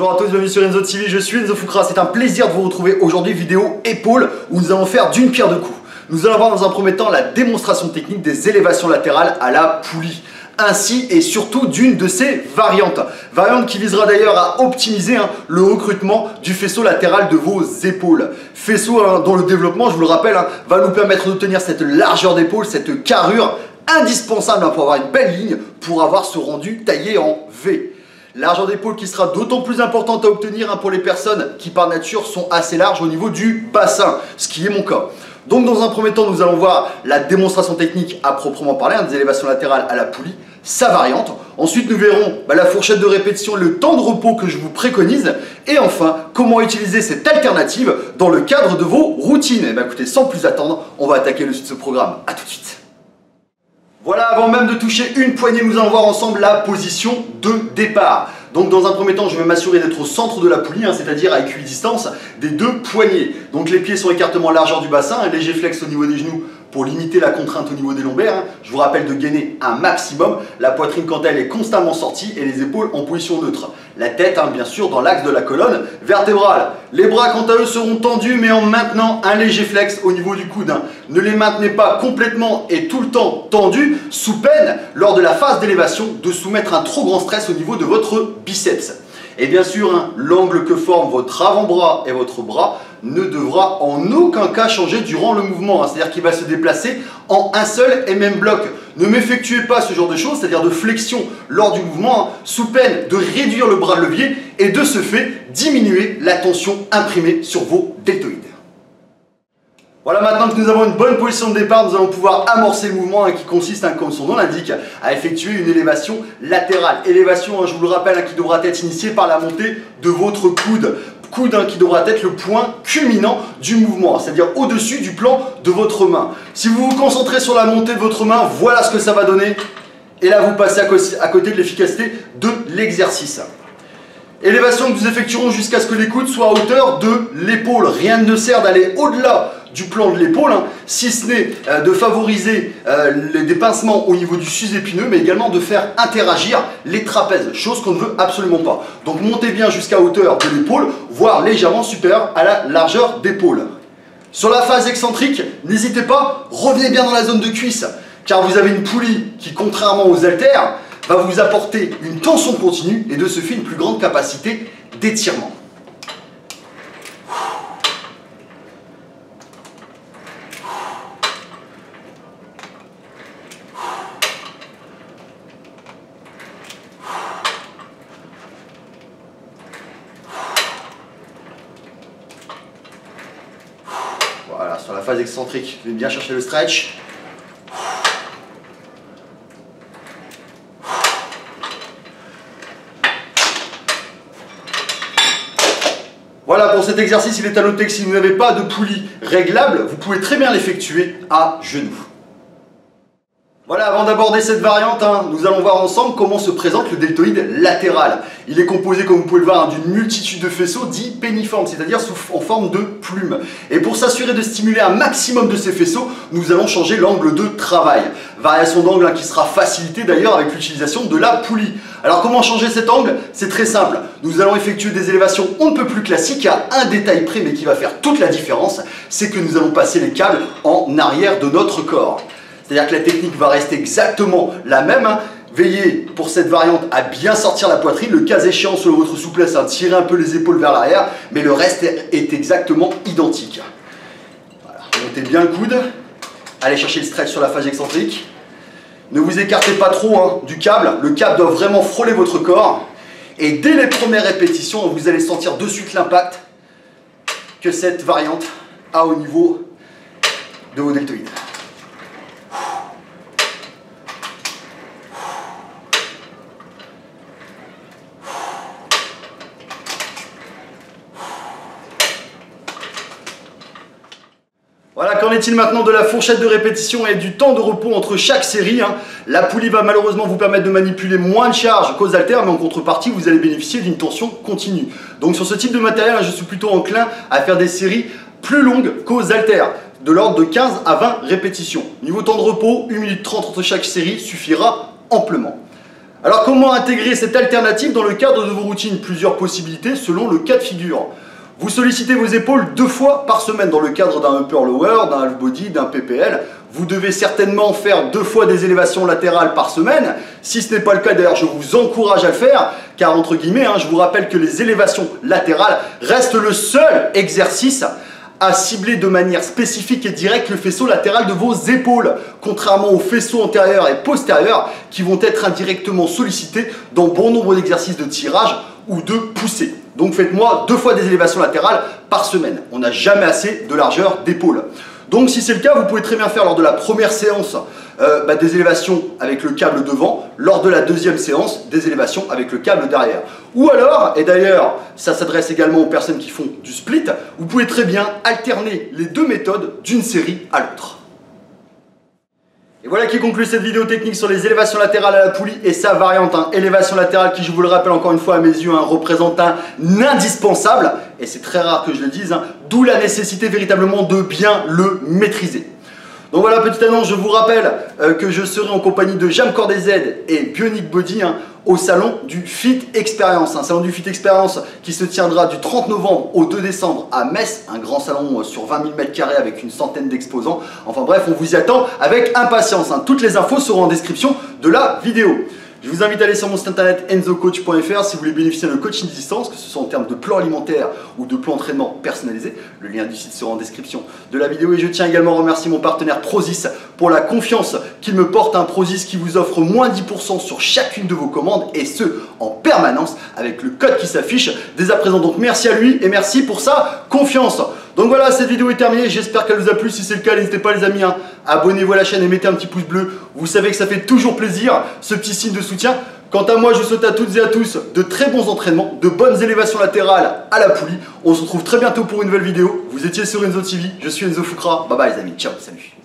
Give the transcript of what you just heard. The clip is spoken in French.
Bonjour à tous, bienvenue sur Enzo TV, je suis Enzo Fukra, c'est un plaisir de vous retrouver aujourd'hui, vidéo épaule, où nous allons faire d'une pierre deux coups. Nous allons voir dans un premier temps la démonstration technique des élévations latérales à la poulie, ainsi et surtout d'une de ses variantes. Variante qui visera d'ailleurs à optimiser le recrutement du faisceau latéral de vos épaules. Faisceau dont le développement, je vous le rappelle, va nous permettre d'obtenir cette largeur d'épaule, cette carrure indispensable pour avoir une belle ligne, pour avoir ce rendu taillé en V. Largeur d'épaule qui sera d'autant plus importante à obtenir pour les personnes qui par nature sont assez larges au niveau du bassin, ce qui est mon cas. Donc dans un premier temps, nous allons voir la démonstration technique à proprement parler, des élévations latérales à la poulie, sa variante. Ensuite, nous verrons la fourchette de répétition, le temps de repos que je vous préconise. Et enfin, comment utiliser cette alternative dans le cadre de vos routines. Et bien écoutez, sans plus attendre, on va attaquer le suite de ce programme. A tout de suite. Voilà, avant même de toucher une poignée, nous allons voir ensemble la position de départ. Donc dans un premier temps, je vais m'assurer d'être au centre de la poulie, c'est-à-dire à équidistance des deux poignets. Donc les pieds sont écartement largeur du bassin, un léger flex au niveau des genoux pour limiter la contrainte au niveau des lombaires. Je vous rappelle de gainer un maximum. La poitrine quant à elle est constamment sortie et les épaules en position neutre. La tête, bien sûr, dans l'axe de la colonne vertébrale. Les bras quant à eux seront tendus mais en maintenant un léger flex au niveau du coude. Ne les maintenez pas complètement et tout le temps tendus, sous peine, lors de la phase d'élévation, de soumettre un trop grand stress au niveau de votre biceps. Et bien sûr, l'angle que forment votre avant-bras et votre bras ne devra en aucun cas changer durant le mouvement. C'est-à-dire qu'il va se déplacer en un seul et même bloc. Ne m'effectuez pas ce genre de choses, c'est-à-dire de flexion lors du mouvement, sous peine de réduire le bras de levier et de ce fait diminuer la tension imprimée sur vos deltoïdes. Voilà, maintenant que nous avons une bonne position de départ, nous allons pouvoir amorcer le mouvement qui consiste, comme son nom l'indique, à effectuer une élévation latérale. Élévation, je vous le rappelle, qui devra être initiée par la montée de votre coude. Coude qui devra être le point culminant du mouvement, c'est-à-dire au-dessus du plan de votre main. Si vous vous concentrez sur la montée de votre main, voilà ce que ça va donner. Et là, vous passez à côté de l'efficacité de l'exercice. Élévation que nous effectuerons jusqu'à ce que les coudes soient à hauteur de l'épaule. Rien ne sert d'aller au-delà du plan de l'épaule, si ce n'est de favoriser des pincements au niveau du sus-épineux, mais également de faire interagir les trapèzes, chose qu'on ne veut absolument pas. Donc montez bien jusqu'à hauteur de l'épaule, voire légèrement supérieure à la largeur d'épaule. Sur la phase excentrique, n'hésitez pas, revenez bien dans la zone de cuisse, car vous avez une poulie qui, contrairement aux haltères, va vous apporter une tension continue et de ce fait une plus grande capacité d'étirement. Voilà, sur la phase excentrique, je vais bien chercher le stretch. Voilà, pour cet exercice, il est à noter que si vous n'avez pas de poulie réglable, vous pouvez très bien l'effectuer à genoux. Voilà, avant d'aborder cette variante, nous allons voir ensemble comment se présente le deltoïde latéral. Il est composé, comme vous pouvez le voir, d'une multitude de faisceaux dits péniformes, c'est-à-dire en forme de plume. Et pour s'assurer de stimuler un maximum de ces faisceaux, nous allons changer l'angle de travail. Variation d'angle qui sera facilitée d'ailleurs avec l'utilisation de la poulie. Alors comment changer cet angle? C'est très simple. Nous allons effectuer des élévations on ne peut plus classiques à un détail près, mais qui va faire toute la différence, c'est que nous allons passer les câbles en arrière de notre corps. C'est-à-dire que la technique va rester exactement la même. Veillez pour cette variante à bien sortir la poitrine, le cas échéant selon votre souplesse, tirez un peu les épaules vers l'arrière, mais le reste est exactement identique. Voilà. Montez bien le coude, allez chercher le stretch sur la phase excentrique. Ne vous écartez pas trop du câble, le câble doit vraiment frôler votre corps. Et dès les premières répétitions, vous allez sentir de suite l'impact que cette variante a au niveau de vos deltoïdes. Voilà, qu'en est-il maintenant de la fourchette de répétition et du temps de repos entre chaque série? La poulie va malheureusement vous permettre de manipuler moins de charge qu'aux haltères, mais en contrepartie, vous allez bénéficier d'une tension continue. Donc sur ce type de matériel, je suis plutôt enclin à faire des séries plus longues qu'aux haltères, de l'ordre de 15 à 20 répétitions. Niveau temps de repos, 1 minute 30 entre chaque série suffira amplement. Alors comment intégrer cette alternative dans le cadre de vos routines? Plusieurs possibilités selon le cas de figure. Vous sollicitez vos épaules 2 fois par semaine dans le cadre d'un upper lower, d'un half body, d'un PPL. Vous devez certainement faire 2 fois des élévations latérales par semaine. Si ce n'est pas le cas, d'ailleurs, je vous encourage à le faire, car entre guillemets, je vous rappelle que les élévations latérales restent le seul exercice à cibler de manière spécifique et directe le faisceau latéral de vos épaules, contrairement aux faisceaux antérieurs et postérieurs qui vont être indirectement sollicités dans bon nombre d'exercices de tirage ou de poussée. Donc faites-moi 2 fois des élévations latérales par semaine. On n'a jamais assez de largeur d'épaule. Donc si c'est le cas, vous pouvez très bien faire lors de la première séance des élévations avec le câble devant, lors de la deuxième séance des élévations avec le câble derrière. Ou alors, et d'ailleurs ça s'adresse également aux personnes qui font du split, vous pouvez très bien alterner les 2 méthodes d'une série à l'autre. Et voilà qui conclut cette vidéo technique sur les élévations latérales à la poulie et sa variante. Élévation latérale qui, je vous le rappelle encore une fois à mes yeux, représente un indispensable. Et c'est très rare que je le dise, d'où la nécessité véritablement de bien le maîtriser. Donc voilà, petite annonce, je vous rappelle que je serai en compagnie de Jam Core DZ et Bionic Body au salon du Fit Experience. Un salon du Fit Experience qui se tiendra du 30 novembre au 2 décembre à Metz. Un grand salon sur 20 000 m² avec une centaine d'exposants. Enfin bref, on vous y attend avec impatience. Toutes les infos seront en description de la vidéo. Je vous invite à aller sur mon site internet enzocoach.fr si vous voulez bénéficier d'un coaching de distance, que ce soit en termes de plan alimentaire ou de plan d'entraînement personnalisé. Le lien du site sera en description de la vidéo. Et je tiens également à remercier mon partenaire Prozis pour la confiance qu'il me porte. Prozis qui vous offre moins 10% sur chacune de vos commandes et ce en permanence avec le code qui s'affiche dès à présent. Donc merci à lui et merci pour sa confiance. Donc voilà, cette vidéo est terminée, j'espère qu'elle vous a plu. Si c'est le cas, n'hésitez pas les amis, abonnez-vous à la chaîne et mettez un petit pouce bleu. Vous savez que ça fait toujours plaisir, ce petit signe de soutien. Quant à moi, je vous souhaite à toutes et à tous de très bons entraînements, de bonnes élévations latérales à la poulie. On se retrouve très bientôt pour une nouvelle vidéo. Vous étiez sur Enzo TV, je suis Enzo Fukra. Bye bye les amis, ciao, salut.